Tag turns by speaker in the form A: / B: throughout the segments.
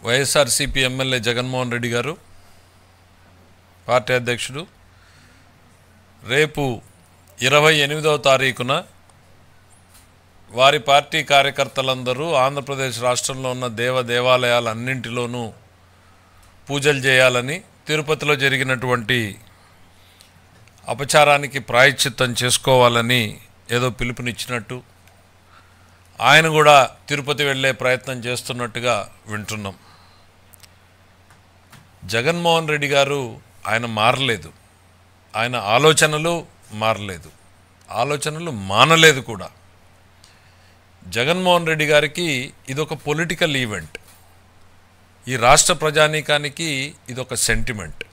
A: YSRCP MLA Jaganmohan Reddy గారు party అధ్యక్షుడు రేపు 28వ తారీఖున వారి పార్టీ కార్యకర్తలందరూ ఆంధ్రప్రదేశ్ రాష్ట్రంలో ఉన్న దేవాలయాలన్నింటిలోనూ పూజలు చేయాలని తిరుపతిలో జరిగినటువంటి అపచారానికి ప్రాయశ్చిత్తం చేసుకోవాలని ఏదో పిలుపునిచ్చినట్టు ఆయన కూడా తిరుపతి వెళ్ళే ప్రయత్నం చేస్తున్నట్టుగా వింటున్నాం. జగన్మోహన్ రెడ్డి గారు ఆయన మారలేదు, ఆయన ఆలోచనలు మారలేదు, ఆలోచనలు మానలేదు కూడా. జగన్మోహన్ రెడ్డి గారికి ఇదొక పొలిటికల్ ఈవెంట్, ఈ రాష్ట్ర ప్రజానీకానికి ఇదొక సెంటిమెంట్.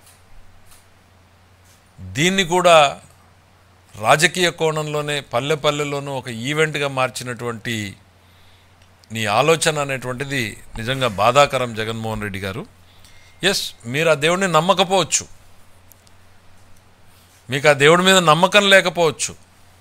A: దీన్ని కూడా రాజకీయ కోణంలోనే పల్లెపల్లెలోనూ ఒక ఈవెంట్గా మార్చినటువంటి నీ ఆలోచన అనేటువంటిది నిజంగా బాధాకరం జగన్మోహన్ రెడ్డి గారు. ఎస్, మీరు ఆ దేవుడిని నమ్మకపోవచ్చు, మీకు ఆ దేవుడి మీద నమ్మకం లేకపోవచ్చు,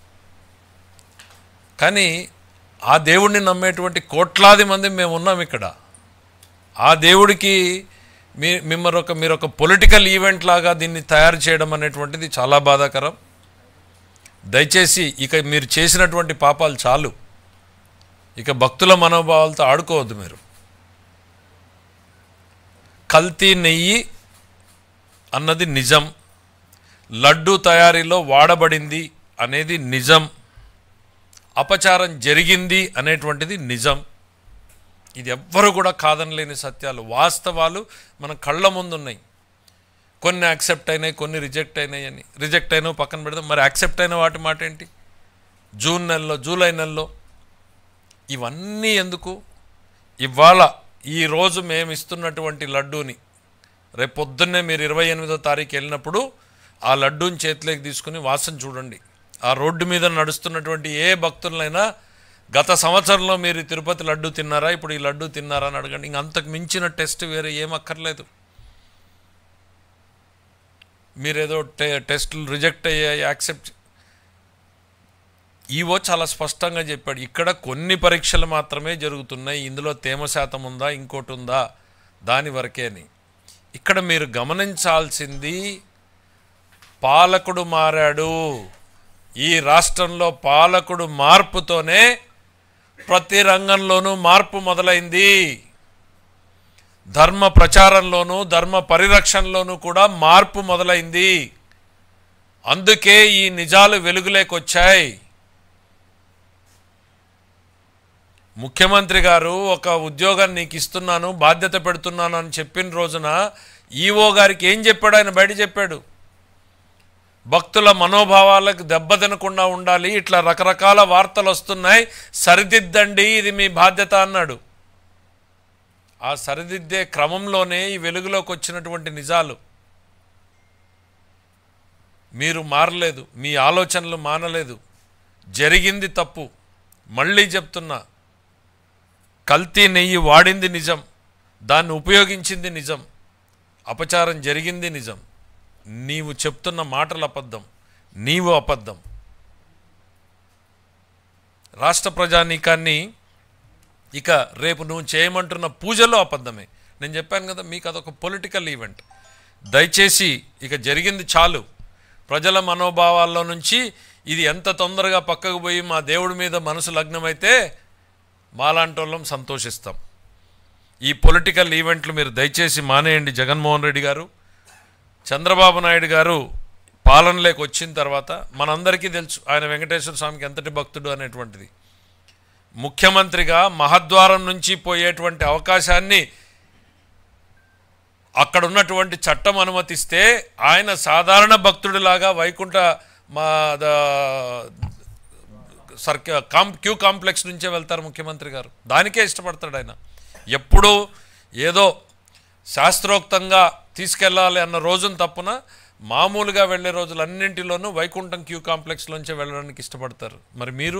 A: కానీ ఆ దేవుడిని నమ్మేటువంటి కోట్లాది మంది మేము ఉన్నాం ఇక్కడ. ఆ దేవుడికి మీరు ఒక పొలిటికల్ ఈవెంట్ లాగా దీన్ని తయారు చేయడం అనేటువంటిది చాలా బాధాకరం. దయచేసి ఇక మీరు చేసినటువంటి పాపాలు చాలు, ఇక భక్తుల మనోభావాలతో ఆడుకోవద్దు. మీరు కల్తీ నెయ్యి అన్నది నిజం, లడ్డు తయారీలో వాడబడింది అనేది నిజం, అపచారం జరిగింది అనేటువంటిది నిజం. ఇది ఎవ్వరు కూడా కాదనలేని సత్యాలు, వాస్తవాలు మన కళ్ళ ముందున్నాయి. కొన్ని యాక్సెప్ట్ అయినాయి, కొన్ని రిజెక్ట్ అయినాయి అని. రిజెక్ట్ అయినా పక్కన పెడదాం, మరి యాక్సెప్ట్ అయిన వాటి మాట ఏంటి? జూన్ నెలలో, జూలై నెలలో ఇవన్నీ ఎందుకు? ఇవాళ ఈరోజు మేము ఇస్తున్నటువంటి లడ్డూని రేపు పొద్దున్నే మీరు 28వ తారీఖు వెళ్ళినప్పుడు ఆ లడ్డూని చేతిలోకి తీసుకుని వాసన చూడండి. ఆ రోడ్డు మీద నడుస్తున్నటువంటి ఏ భక్తులైనా గత సంవత్సరంలో మీరు తిరుపతి లడ్డు తిన్నారా, ఇప్పుడు ఈ లడ్డు తిన్నారా అని అడగండి. ఇంక అంతకు మించిన టెస్ట్ వేరే ఏమక్కర్లేదు. మీరేదో టెస్టులు రిజెక్ట్ అయ్యాయి, యాక్సెప్ట్. ఈవో చాలా స్పష్టంగా చెప్పాడు, ఇక్కడ కొన్ని పరీక్షలు మాత్రమే జరుగుతున్నాయి, ఇందులో తేమ శాతం ఉందా ఇంకోటి ఉందా దాని వరకే అని. ఇక్కడ మీరు గమనించాల్సింది, పాలకుడు మారాడు. ఈ రాష్ట్రంలో పాలకుడు మార్పుతోనే ప్రతి రంగంలోనూ మార్పు మొదలైంది. ధర్మ ప్రచారంలోనూ ధర్మ పరిరక్షణలోనూ కూడా మార్పు మొదలైంది. అందుకే ఈ నిజాలు వెలుగులేకొచ్చాయి. ముఖ్యమంత్రి గారు ఒక ఉద్యోగాన్ని నీకు ఇస్తున్నాను, బాధ్యత పెడుతున్నాను అని చెప్పిన రోజున ఈవో గారికి ఏం చెప్పాడు? ఆయన బయట చెప్పాడు, భక్తుల మనోభావాలకు దెబ్బతినకుండా ఉండాలి, ఇట్లా రకరకాల వార్తలు వస్తున్నాయి, సరిదిద్దండి, ఇది మీ బాధ్యత అన్నాడు. ఆ సరిదిద్దే క్రమంలోనే ఈ వెలుగులోకి వచ్చినటువంటి నిజాలు. మీరు మారలేదు, మీ ఆలోచనలు మానలేదు, జరిగింది తప్పు. మళ్ళీ చెప్తున్నా, కల్తీ నెయ్యి వాడింది నిజం, దాన్ని ఉపయోగించింది నిజం, అపచారం జరిగింది నిజం. నీవు చెప్తున్న మాటలు అబద్ధం, నీవు అబద్ధం. రాష్ట్ర ప్రజానీకాన్ని ఇక రేపు నువ్వు చేయమంటున్న పూజలో అబద్ధమే. నేను చెప్పాను కదా, మీకు అదొక పొలిటికల్ ఈవెంట్. దయచేసి ఇక జరిగింది చాలు. ప్రజల మనోభావాల్లో నుంచి ఇది ఎంత తొందరగా పక్కకు పోయి మా దేవుడి మీద మనసు లగ్నమైతే మాలాంటి వాళ్ళం సంతోషిస్తాం. ఈ పొలిటికల్ ఈవెంట్లు మీరు దయచేసి మానేయండి. జగన్మోహన్ రెడ్డి గారు, చంద్రబాబు నాయుడు గారు పాలనలోకి వచ్చిన తర్వాత మనందరికీ తెలుసు ఆయన వెంకటేశ్వర స్వామికి ఎంతటి భక్తుడు అనేటువంటిది. ముఖ్యమంత్రిగా మహద్వారం నుంచి పోయేటువంటి అవకాశాన్ని అక్కడ ఉన్నటువంటి చట్టం అనుమతిస్తే ఆయన సాధారణ భక్తుడిలాగా వైకుంఠ క్యూ కాంప్లెక్స్ నుంచే వెళ్తారు ముఖ్యమంత్రి గారు. దానికే ఇష్టపడతాడు ఆయన. ఎప్పుడూ ఏదో శాస్త్రోక్తంగా తీసుకెళ్ళాలి అన్న రోజున తప్పున మామూలుగా వెళ్ళే రోజులన్నింటిలోనూ వైకుంఠం క్యూ కాంప్లెక్స్లోంచే వెళ్ళడానికి ఇష్టపడతారు. మరి మీరు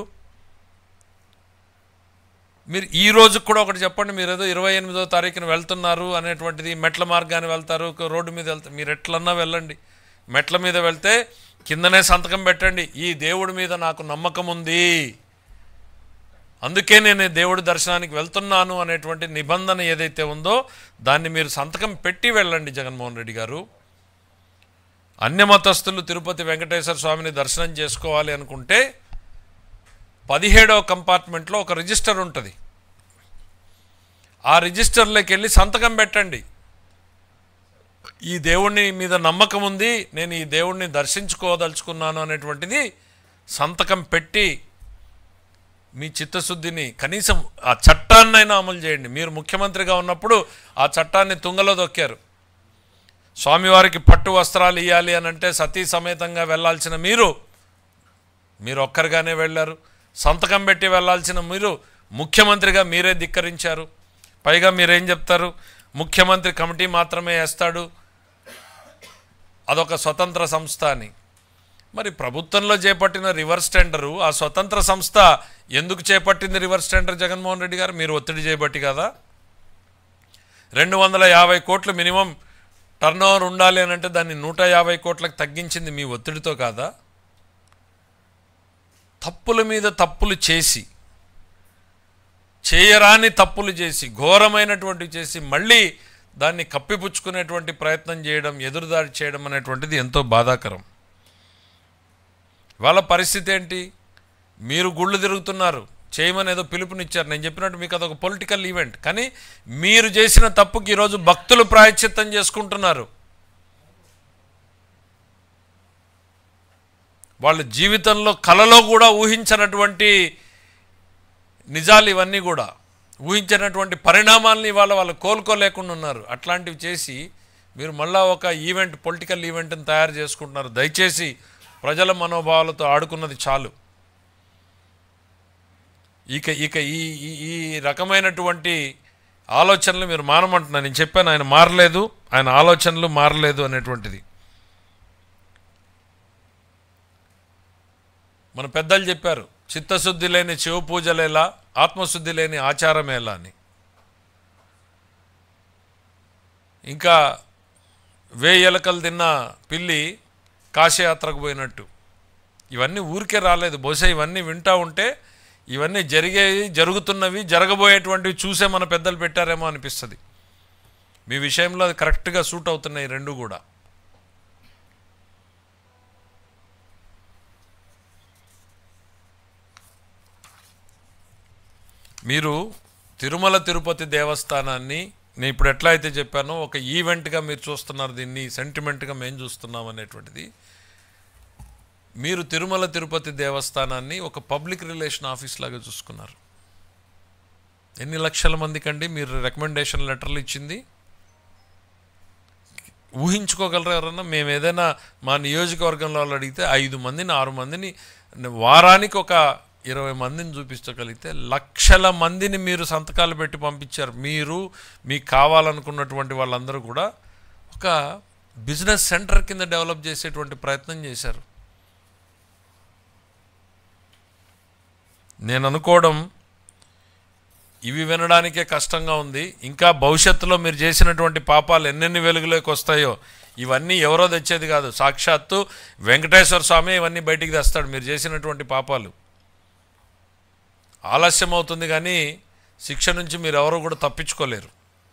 A: ఈ రోజుకు కూడా ఒకటి చెప్పండి, మీరు ఏదో 28వ తారీఖున వెళ్తున్నారు అనేటువంటిది, మెట్ల మార్గాన్ని వెళ్తారు, రోడ్డు మీద వెళ్తారు, మీరు ఎట్లన్నా వెళ్ళండి. మెట్ల మీద వెళ్తే కిందనే సంతకం పెట్టండి, ఈ దేవుడి మీద నాకు నమ్మకం ఉంది, అందుకే నేను దేవుడి దర్శనానికి వెళ్తున్నాను అనేటువంటి నిబంధన ఏదైతే ఉందో దాన్ని మీరు సంతకం పెట్టి వెళ్ళండి జగన్మోహన్ రెడ్డి గారు. అన్యమతస్థులు తిరుపతి వెంకటేశ్వర స్వామిని దర్శనం చేసుకోవాలి అనుకుంటే 17వ కంపార్ట్మెంట్లో ఒక రిజిస్టర్ ఉంటుంది. ఆ రిజిస్టర్లోకి వెళ్ళి సంతకం పెట్టండి. ఈ దేవుణ్ణి మీద నమ్మకం ఉంది, నేను ఈ దేవుణ్ణి దర్శించుకోదలుచుకున్నాను అనేటువంటిది సంతకం పెట్టి మీ చిత్తశుద్ధిని కనీసం ఆ చట్టాన్నైనా అమలు చేయండి. మీరు ముఖ్యమంత్రిగా ఉన్నప్పుడు ఆ చట్టాన్ని తుంగలో దొక్కారు. స్వామివారికి పట్టు వస్త్రాలు ఇవ్వాలి అని అంటే సతీ సమేతంగా వెళ్ళాల్సిన మీరు ఒక్కరిగానే వెళ్ళారు. సంతకం పెట్టి వెళ్ళాల్సిన మీరు ముఖ్యమంత్రిగా మీరే ధిక్కరించారు. పైగా మీరేం చెప్తారు, ముఖ్యమంత్రి కమిటీ మాత్రమే వేస్తాడు, అదొక స్వతంత్ర సంస్థ అని. మరి ప్రభుత్వంలో చేపట్టిన రివర్స్ టెండరు ఆ స్వతంత్ర సంస్థ ఎందుకు చేపట్టింది రివర్స్ టెండర్ జగన్మోహన్ రెడ్డి గారు? మీరు ఒత్తిడి చేయబట్టి కదా. 250 కోట్లు మినిమం టర్న్ ఓవర్ ఉండాలి అని అంటే దాన్ని 150 కోట్లకు తగ్గించింది మీ ఒత్తిడితో కాదా? తప్పుల మీద తప్పులు చేసి, చేయరాని తప్పులు చేసి, ఘోరమైనటువంటివి చేసి మళ్ళీ దాన్ని కప్పిపుచ్చుకునేటువంటి ప్రయత్నం చేయడం, ఎదురుదాడి చేయడం అనేటువంటిది ఎంతో బాధాకరం. వాళ్ళ పరిస్థితి ఏంటి? మీరు గుళ్ళు తిరుగుతున్నారు, చేయమని ఏదో పిలుపునిచ్చారు. నేను చెప్పినట్టు మీకు అదొక పొలిటికల్ ఈవెంట్. కానీ మీరు చేసిన తప్పుకి ఈరోజు భక్తులు ప్రాయశ్చిత్తం చేసుకుంటున్నారు. వాళ్ళ జీవితంలో కలలో కూడా ఊహించినటువంటి నిజాలు ఇవన్నీ కూడా, ఊహించినటువంటి పరిణామాలని వాళ్ళు కోలుకోలేకుండా ఉన్నారు. అట్లాంటివి చేసి మీరు మళ్ళా ఒక ఈవెంట్, పొలిటికల్ ఈవెంట్ని తయారు చేసుకుంటున్నారు. దయచేసి ప్రజల మనోభావాలతో ఆడుకున్నది చాలు. ఇక ఈ రకమైనటువంటి ఆలోచనలు మీరు మానమంటున్నారు. నేను చెప్పాను, ఆయన మారలేదు, ఆయన ఆలోచనలు మారలేదు అనేటువంటిది. మన పెద్దలు చెప్పారు, చిత్తశుద్ధి లేని శివ పూజలేలా, ఆత్మశుద్ధి లేని ఆచారమేలా అని. ఇంకా 1000 ఎలకలు తిన్న పిల్లి కాశయాత్రకు పోయినట్టు ఇవన్నీ ఊరికే రాలేదు. బహుశా ఇవన్నీ వింటూ ఉంటే ఇవన్నీ జరుగుతున్నవి, జరగబోయేటువంటివి చూసే మన పెద్దలు పెట్టారేమో అనిపిస్తుంది. మీ విషయంలో అది కరెక్ట్గా సూట్ అవుతున్నాయి రెండు కూడా. మీరు తిరుమల తిరుపతి దేవస్థానాన్ని నేను ఇప్పుడు ఎట్లా అయితే చెప్పానో ఒక ఈవెంట్గా మీరు చూస్తున్నారు, దీన్ని సెంటిమెంట్గా మేము చూస్తున్నాం అనేటువంటిది. మీరు తిరుమల తిరుపతి దేవస్థానాన్ని ఒక పబ్లిక్ రిలేషన్ ఆఫీస్ లాగా చూసుకున్నారు. ఎన్ని లక్షల మందికి అండి మీరు రికమెండేషన్ లెటర్లు ఇచ్చింది? ఊహించుకోగలరా ఎవరన్నా? మేము ఏదైనా మా నియోజకవర్గంలో వాళ్ళు అడిగితే 5 మందిని 6 మందిని, వారానికి ఒక 20 మందిని చూపించగలిగితే లక్షల మందిని మీరు సంతకాలు పెట్టి పంపించారు. మీరు మీకు కావాలనుకున్నటువంటి వాళ్ళందరూ కూడా ఒక బిజినెస్ సెంటర్ కింద డెవలప్ చేసేటువంటి ప్రయత్నం చేశారు. నేను అనుకోవడం ఇవి వినడానికే కష్టంగా ఉంది. ఇంకా భవిష్యత్తులో మీరు చేసినటువంటి పాపాలు ఎన్నెన్ని వెలుగులోకి వస్తాయో ఇవన్నీ ఎవరో తెచ్చేది కాదు, సాక్షాత్తు వెంకటేశ్వర స్వామి ఇవన్నీ బయటికి తెస్తాడు. మీరు చేసినటువంటి పాపాలు ఆలస్యం అవుతుంది కానీ శిక్ష నుంచి మీరు ఎవరు కూడా తప్పించుకోలేరు.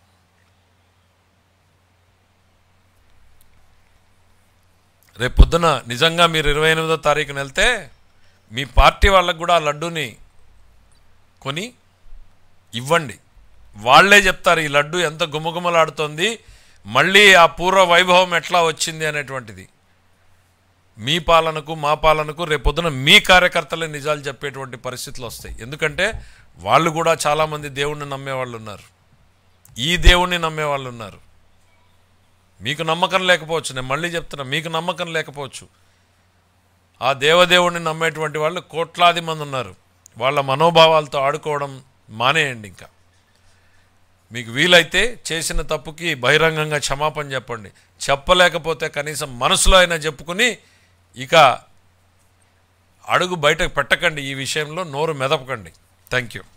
A: రేపు పొద్దున నిజంగా మీరు 28వ తారీఖున వెళ్తే మీ పార్టీ వాళ్ళకు కూడా ఆ లడ్డూని కొని ఇవ్వండి. వాళ్ళే చెప్తారు ఈ లడ్డు ఎంత గుమగుమలాడుతోంది, మళ్ళీ ఆ పూర్వ వైభవం ఎట్లా వచ్చింది అనేటువంటిది. మీ పాలనకు మా పాలనకు రేపొద్దున మీ కార్యకర్తలే నిజాలు చెప్పేటువంటి పరిస్థితులు వస్తాయి. ఎందుకంటే వాళ్ళు కూడా చాలామంది దేవుణ్ణి నమ్మేవాళ్ళు ఉన్నారు, ఈ దేవుణ్ణి నమ్మేవాళ్ళు ఉన్నారు. మీకు నమ్మకం లేకపోవచ్చు, నేను మళ్ళీ చెప్తున్నా, మీకు నమ్మకం లేకపోవచ్చు. ఆ దేవదేవుణ్ణి నమ్మేటువంటి వాళ్ళు కోట్లాది మంది ఉన్నారు. వాళ్ళ మనోభావాలతో ఆడుకోవడం మానేయండి. ఇంకా మీకు వీలైతే చేసిన తప్పుకి బహిరంగంగా క్షమాపణ చెప్పండి. చెప్పలేకపోతే కనీసం మనసులో అయినా చెప్పుకుని ఇక అడుగు బయటకు పెట్టకండి. ఈ విషయంలో నోరు మెదపకండి. Thank you.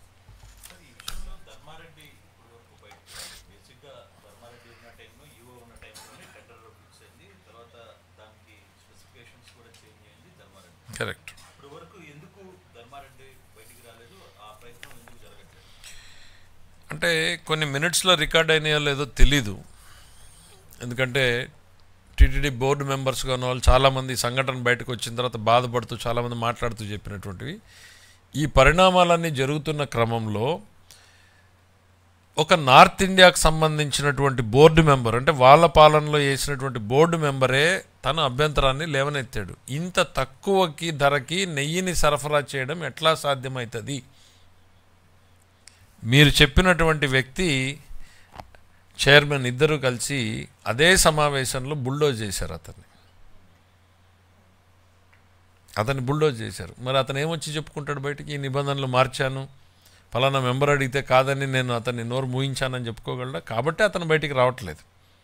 A: కరెక్ట్. అంటే కొన్ని మినిట్స్లో రికార్డ్ అయినాయో లేదో తెలీదు. ఎందుకంటే టీటీడీ బోర్డు మెంబర్స్గా ఉన్న వాళ్ళు చాలామంది సంఘటన బయటకు వచ్చిన తర్వాత బాధపడుతూ చాలామంది మాట్లాడుతూ చెప్పినటువంటివి. ఈ పరిణామాలన్నీ జరుగుతున్న క్రమంలో ఒక నార్త్ ఇండియాకు సంబంధించినటువంటి బోర్డు మెంబర్, అంటే వాళ్ళ పాలనలో వేసినటువంటి బోర్డు మెంబరే తన అభ్యంతరాన్ని లేవనెత్తాడు. ఇంత తక్కువకి ధరకి నెయ్యిని సరఫరా చేయడం ఎట్లా సాధ్యమవుతుంది? మీరు చెప్పినటువంటి వ్యక్తి చైర్మన్ ఇద్దరు కలిసి అదే సమావేశంలో బుల్డోజ్ చేశారు. అతన్ని బుల్డోజ్ చేశారు. మరి అతను ఏమొచ్చి చెప్పుకుంటాడు బయటికి? ఈ నిబంధనలు మార్చాను, ఫలానా మెంబర్ అడిగితే కాదని నేను అతన్ని నోరు మూయించానని చెప్పుకోగలడా? కాబట్టి అతను బయటికి రావట్లేదు.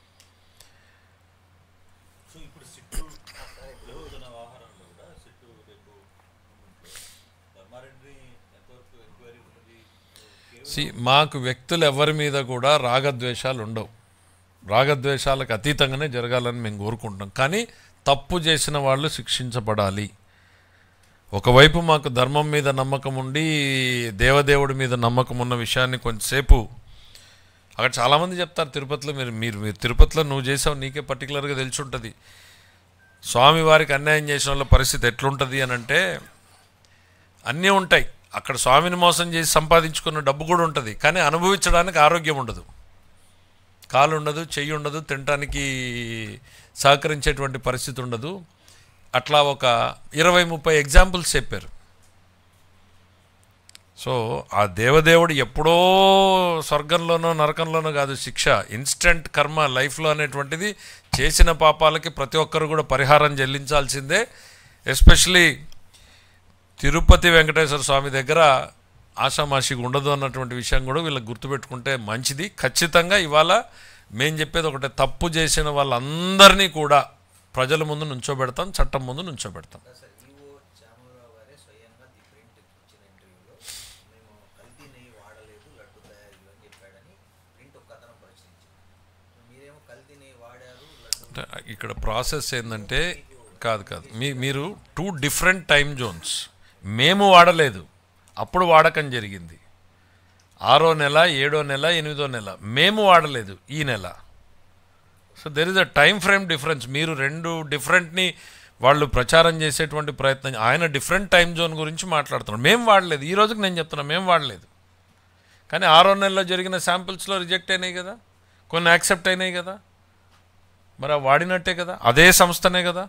A: మాకు వ్యక్తులు ఎవరి మీద కూడా రాగద్వేషాలు ఉండవు. రాగద్వేషాలకు అతీతంగానే జరగాలని మేము కోరుకుంటాం. కానీ తప్పు చేసిన వాళ్ళు శిక్షించబడాలి. ఒకవైపు మాకు ధర్మం మీద నమ్మకం ఉండి దేవదేవుడి మీద నమ్మకం ఉన్న విషయాన్ని కొంచెంసేపు అక్కడ చాలామంది చెప్తారు. తిరుపతిలో మీరు తిరుపతిలో నువ్వు చేసావు, నీకే పర్టికులర్గా తెలిసి ఉంటుంది. స్వామివారికి అన్యాయం చేసిన వాళ్ళ పరిస్థితి ఎట్లుంటుంది అని అంటే, అన్నీ ఉంటాయి అక్కడ. స్వామిని మోసం చేసి సంపాదించుకున్న డబ్బు కూడా ఉంటుంది, కానీ అనుభవించడానికి ఆరోగ్యం ఉండదు, కాలు ఉండదు, చెయ్యి ఉండదు, తినడానికి సహకరించేటువంటి పరిస్థితి ఉండదు. అట్లా ఒక 20-30 ఎగ్జాంపుల్స్ చెప్పారు. సో ఆ దేవదేవుడు ఎప్పుడో స్వర్గంలోనో నరకంలోనో కాదు శిక్ష, ఇన్స్టెంట్ కర్మ లైఫ్లో అనేటువంటిది. చేసిన పాపాలకి ప్రతి ఒక్కరు కూడా పరిహారం చెల్లించాల్సిందే. ఎస్పెషలీ తిరుపతి వెంకటేశ్వర స్వామి దగ్గర ఆషామాషిగా ఉండదు అన్నటువంటి విషయం కూడా వీళ్ళకి గుర్తుపెట్టుకుంటే మంచిది. ఖచ్చితంగా ఇవాళ మేము చెప్పేది ఒకటే, తప్పు చేసిన వాళ్ళందరినీ కూడా ప్రజల ముందు నుంచోబెడతాం, చట్టం ముందు నుంచోబెడతాం. ఇక్కడ ప్రాసెస్ ఏంటంటే కాదు మీరు 2 డిఫరెంట్ టైం జోన్స్. మేము వాడలేదు, అప్పుడు వాడకం జరిగింది. 6వ నెల, 7వ నెల, 8వ నెల. మేము వాడలేదు ఈ నెల. So there is a time frame difference. మీరు 2 డిఫరెంట్ని వాళ్ళు ప్రచారం చేసేటువంటి ప్రయత్నం. ఆయన డిఫరెంట్ టైం జోన్ గురించి మాట్లాడుతున్నారు. మేము వాడలేదు. ఈ రోజుకి నేను చెప్తున్నా మేము వాడలేదు. కానీ 6వ నెలలో జరిగిన శాంపిల్స్లో రిజెక్ట్ అయినాయి కదా, కొన్ని యాక్సెప్ట్ అయినాయి కదా. మరి వాడినట్టే కదా, అదే సంస్థనే కదా.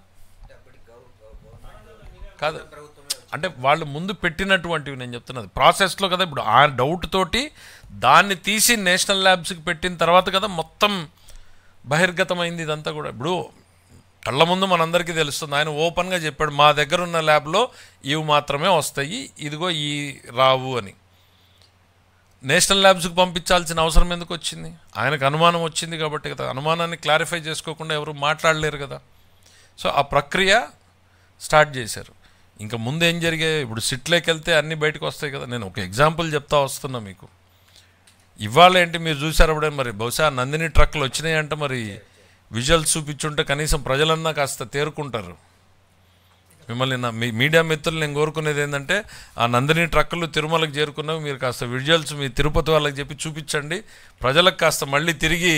A: కాదు అంటే వాళ్ళు ముందు పెట్టినటువంటివి నేను చెప్తున్నది ప్రాసెస్లో కదా. ఇప్పుడు ఆ డౌట్ తోటి దాన్ని తీసి నేషనల్ ల్యాబ్స్కి పెట్టిన తర్వాత కదా మొత్తం బహిర్గతమైంది ఇదంతా కూడా. ఇప్పుడు కళ్ళ ముందు మనందరికీ తెలుస్తుంది. ఆయన ఓపెన్గా చెప్పాడు, మా దగ్గర ఉన్న ల్యాబ్లో ఇవి మాత్రమే వస్తాయి, ఇదిగో ఈ రావు అని. నేషనల్ ల్యాబ్స్కి పంపించాల్సిన అవసరం ఎందుకు వచ్చింది? ఆయనకు అనుమానం వచ్చింది కాబట్టి కదా. అనుమానాన్ని క్లారిఫై చేసుకోకుండా ఎవరు మాట్లాడలేరు కదా. సో ఆ ప్రక్రియ స్టార్ట్ చేశారు. ఇంకా ముందు ఏం జరిగాయి? ఇప్పుడు సిట్లోకి వెళ్తే అన్నీ బయటకు వస్తాయి కదా. నేను ఒక ఎగ్జాంపుల్ చెప్తా వస్తున్నా మీకు. ఇవాళ ఏంటి మీరు చూసారు అప్పుడే, మరి బహుశా నందిని ట్రక్లు వచ్చినాయంటే మరి విజువల్స్ చూపించుంటే కనీసం ప్రజలన్నా కాస్త తేరుకుంటారు. మిమ్మల్ని మీ మీడియా మిత్రులు నేను కోరుకునేది ఏంటంటే, ఆ నందిని ట్రక్కులు తిరుమలకు చేరుకున్నవి మీరు కాస్త విజువల్స్ మీ తిరుపతి వాళ్ళకి చెప్పి చూపించండి. ప్రజలకు కాస్త మళ్ళీ తిరిగి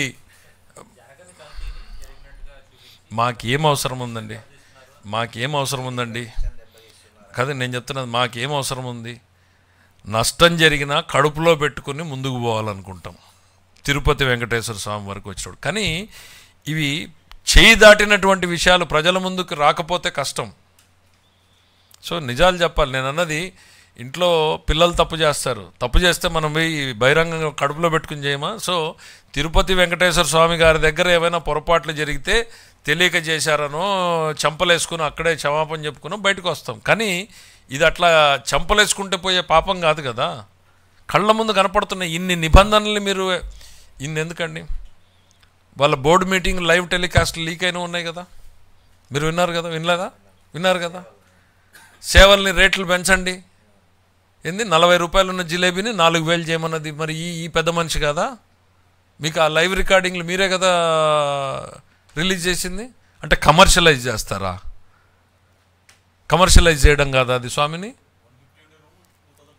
A: మాకేం అవసరం ఉందండి కదా నేను చెప్తున్నది. మాకేం అవసరం ఉంది? నష్టం జరిగినా కడుపులో పెట్టుకుని ముందుకు పోవాలనుకుంటాం తిరుపతి వెంకటేశ్వర స్వామి వరకు వచ్చినప్పుడు. కానీ ఇవి చేయి దాటినటువంటి విషయాలు ప్రజల ముందుకు రాకపోతే కష్టం. సో నిజాలు చెప్పాలి. నేను అన్నది, ఇంట్లో పిల్లలు తప్పు చేస్తారు, తప్పు చేస్తే మనం పోయి బహిరంగంగా కడుపులో పెట్టుకుని చేయమా? సో తిరుపతి వెంకటేశ్వర స్వామి గారి దగ్గర ఏమైనా పొరపాట్లు జరిగితే తెలియక చేశారనో చంపలేసుకుని అక్కడే క్షమాపణ చెప్పుకునో బయటకు వస్తాం. కానీ ఇది అట్లా చంపలేసుకుంటే పోయే పాపం కాదు కదా. కళ్ళ ముందు కనపడుతున్న ఇన్ని నిబంధనలు మీరు ఎందుకండి? వాళ్ళ board meeting live telecast leak అయినా ఉన్నాయి కదా, మీరు విన్నారు కదా, విన్నారు కదా. సేవల్ని రేట్లు పెంచండి. 40 రూపాయలు ఉన్న జిలేబీని 4000 చేయమన్నది మరి ఈ పెద్ద మనిషి కదా. మీకు ఆ లైవ్ రికార్డింగ్లు మీరే కదా రిలీజ్ చేసింది. అంటే కమర్షియలైజ్ చేస్తారా? కమర్షియలైజ్ చేయడం కాదా అది స్వామిని?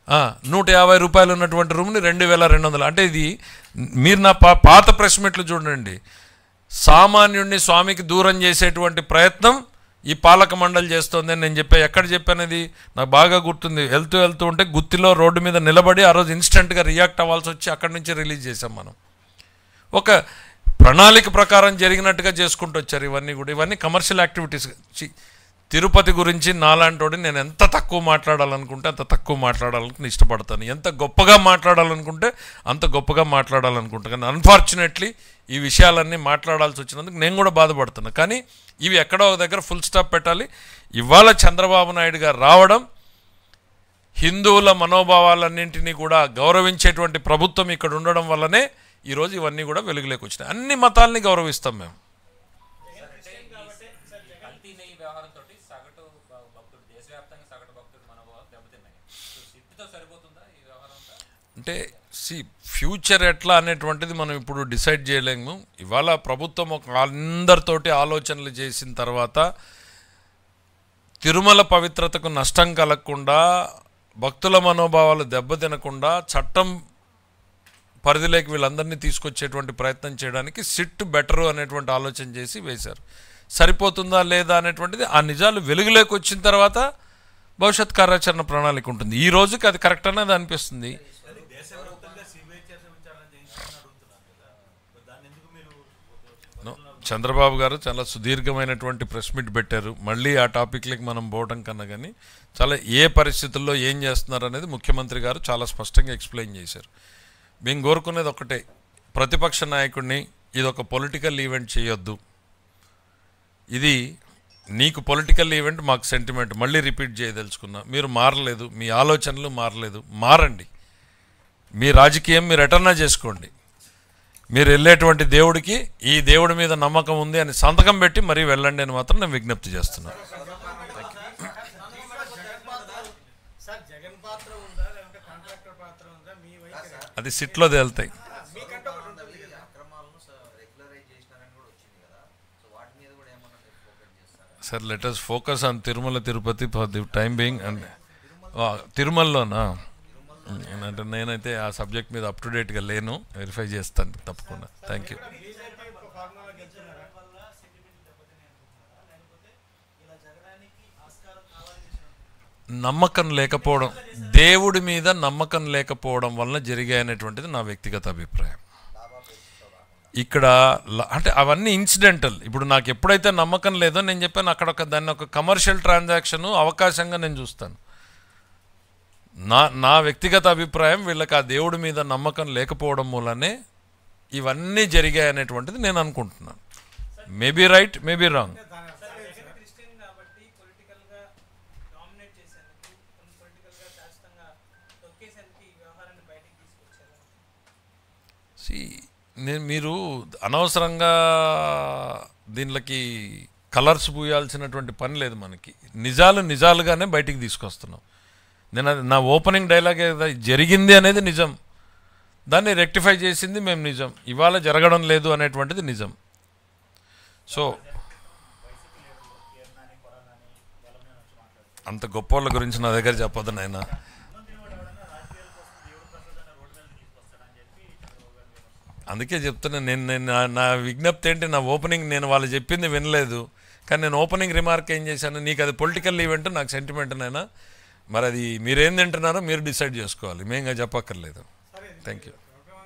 A: రూపాయలు ఉన్నటువంటి రూమ్ని 2200. అంటే ఇది మీరు నా పాత ప్రెస్ మీట్లు చూడండి. సామాన్యుడిని స్వామికి దూరం చేసేటువంటి ప్రయత్నం ఈ పాలక మండలి చేస్తుంది అని నేను ఎక్కడ చెప్పానది నాకు బాగా గుర్తుంది. వెళ్తూ ఉంటే గుత్తిలో రోడ్డు మీద నిలబడి ఆ రోజు ఇన్స్టెంట్గా రియాక్ట్ అవ్వాల్సి వచ్చి అక్కడి నుంచి రిలీజ్ చేసాం మనం. ఒక ప్రణాళిక ప్రకారం జరిగినట్టుగా చేసుకుంటూ వచ్చారు. ఇవన్నీ కమర్షియల్ యాక్టివిటీస్. తిరుపతి గురించి నాలాంటి నేను ఎంత తక్కువ మాట్లాడాలనుకుంటే అంత తక్కువ మాట్లాడాలనుకుని ఇష్టపడతాను. ఎంత గొప్పగా మాట్లాడాలనుకుంటే అంత గొప్పగా మాట్లాడాలనుకుంటాను. కానీ అన్ఫార్చునేట్లీ ఈ విషయాలన్నీ మాట్లాడాల్సి వచ్చినందుకు నేను కూడా బాధపడుతున్నా. కానీ ఇవి ఎక్కడో ఒక దగ్గర ఫుల్ స్టాప్ పెట్టాలి. ఇవాళ చంద్రబాబు నాయుడు గారు రావడం, హిందువుల మనోభావాలన్నింటినీ కూడా గౌరవించేటువంటి ప్రభుత్వం ఇక్కడ ఉండడం వల్లనే ఈరోజు ఇవన్నీ కూడా వెలుగులోకి వచ్చినాయి. అన్ని మతాలని గౌరవిస్తాం మేము. అంటే ఫ్యూచర్ ఎట్లా అనేటువంటిది మనం ఇప్పుడు డిసైడ్ చేయలేము. ఇవాళ ప్రభుత్వం అందరితోటి ఆలోచనలు చేసిన తర్వాత తిరుమల పవిత్రతకు నష్టం కలగకుండా, భక్తుల మనోభావాలు దెబ్బతినకుండా చట్టం పరిధిలోకి వీళ్ళందరినీ తీసుకొచ్చేటువంటి ప్రయత్నం చేయడానికి సిట్ బెటరు అనేటువంటి ఆలోచన చేసి వేశారు. సరిపోతుందా లేదా అనేటువంటిది ఆ నిజాలు వెలుగులోకి వచ్చిన తర్వాత భవిష్యత్ కార్యాచరణ ప్రణాళిక ఉంటుంది. ఈ రోజుకి అది కరెక్ట్ అనేది అనిపిస్తుంది. చంద్రబాబు గారు చాలా సుదీర్ఘమైనటువంటి ప్రెస్ మీట్ పెట్టారు. మళ్ళీ ఆ టాపిక్లకి మనం పోవడం కన్నా కానీ చాలా ఏ పరిస్థితుల్లో ఏం చేస్తున్నారు అనేది ముఖ్యమంత్రి గారు చాలా స్పష్టంగా ఎక్స్ప్లెయిన్ చేశారు. మేము కోరుకునేది ఒకటే, ప్రతిపక్ష నాయకుడిని ఇది ఒక పొలిటికల్ ఈవెంట్ చేయొద్దు. ఇది నీకు పొలిటికల్ ఈవెంట్, మాకు సెంటిమెంట్. మళ్ళీ రిపీట్ చేయదలుచుకున్నా, మీరు మారలేదు, మీ ఆలోచనలు మారలేదు, మారండి. మీ రాజకీయం మీరు ఎటన్నా చేసుకోండి. మీరు వెళ్ళేటువంటి దేవుడికి ఈ దేవుడి మీద నమ్మకం ఉంది అని సంతకం పెట్టి మరీ వెళ్ళండి అని మాత్రం నేను విజ్ఞప్తి చేస్తున్నాను. అది సిట్లో తేలుతాయి sir. Let us focus on Tirumala Tirupati for the time being. And తిరుమలలోనా అంటే నేనైతే ఆ సబ్జెక్ట్ మీద అప్ టు డేట్గా లేను, వెరిఫై చేస్తాను తప్పకుండా. Thank you. నమ్మకం లేకపోవడం, దేవుడి మీద నమ్మకం లేకపోవడం వలన జరిగాయనేటువంటిది నా వ్యక్తిగత అభిప్రాయం. ఇక్కడ అంటే అవన్నీ ఇన్సిడెంటల్. ఇప్పుడు నాకు ఎప్పుడైతే నమ్మకం లేదో నేను చెప్పాను, అక్కడ దాన్ని ఒక కమర్షియల్ ట్రాన్సాక్షన్ అవకాశంగా నేను చూస్తాను. నా వ్యక్తిగత అభిప్రాయం, వీళ్ళకి ఆ దేవుడి మీద నమ్మకం లేకపోవడం మూలనే ఇవన్నీ జరిగాయి అనేటువంటిది నేను అనుకుంటున్నాను. Maybe right, maybe wrong. మీరు అనవసరంగా దీనికి కలర్స్ పూయాల్సినటువంటి పని లేదు. మనకి నిజాలుగానే బయటికి తీసుకొస్తున్నాం. నేను నా ఓపెనింగ్ డైలాగ్ జరిగింది అనేది నిజం, దాన్ని రెక్టిఫై చేసింది మేము నిజం, ఇవాళ జరగడం లేదు అనేటువంటిది నిజం. సో అంత గొప్ప వాళ్ళ గురించి నా దగ్గర చెప్పొద్దు నాయన. అందుకే చెప్తున్నా, నేను నా విజ్ఞప్తి ఏంటి, నా ఓపెనింగ్ నేను వాళ్ళు చెప్పింది వినలేదు, కానీ నేను ఓపెనింగ్ రిమార్క్ ఏం చేశాను, నీకు అది పొలిటికల్ ఈవెంట్, నాకు సెంటిమెంట్ నైనా, మరి అది మీరేం తింటున్నారో మీరు డిసైడ్ చేసుకోవాలి, మేంగా చెప్పక్కర్లేదు. Thank you.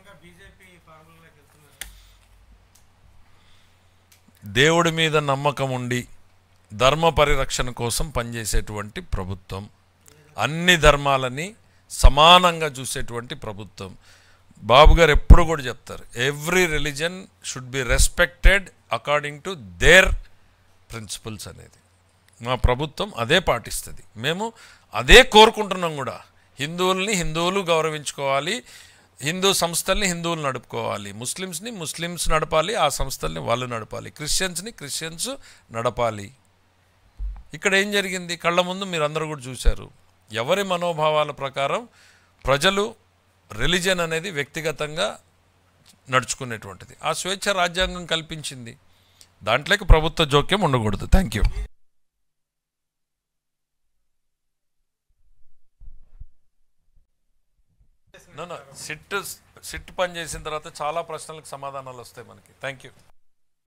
A: దేవుడి మీద నమ్మకం ఉండి ధర్మ పరిరక్షణ కోసం పనిచేసేటువంటి ప్రభుత్వం, అన్ని ధర్మాలని సమానంగా చూసేటువంటి ప్రభుత్వం. బాబు గారు ఎప్పుడు కూడా చెప్తారు, every religion should be respected according to their principles అనేది. మా ప్రభుత్వం అదే పాటిస్తుంది, మేము అదే కోరుకుంటున్నాం కూడా. హిందువులు గౌరవించుకోవాలి, హిందూ సంస్థల్ని హిందువులు నడుపుకోవాలి, ముస్లిమ్స్ నడపాలి, ఆ సంస్థల్ని వాళ్ళు నడపాలి, క్రిస్టియన్స్ నడపాలి. ఇక్కడ ఏం జరిగింది కళ్ళ ముందు మీరు అందరూ కూడా చూశారు. ఎవరి మనోభావాల ప్రకారం ప్రజలు రిలీజన్ అనేది వ్యక్తిగతంగా నడుచుకునేటువంటిది, ఆ స్వేచ్ఛ రాజ్యాంగం కల్పించింది. దాంట్లోకి ప్రభుత్వ జోక్యం ఉండకూడదు. Thank you. నో సిట్ పని చేసిన తర్వాత చాలా ప్రశ్నలకు సమాధానాలు వస్తాయి మనకి. Thank you.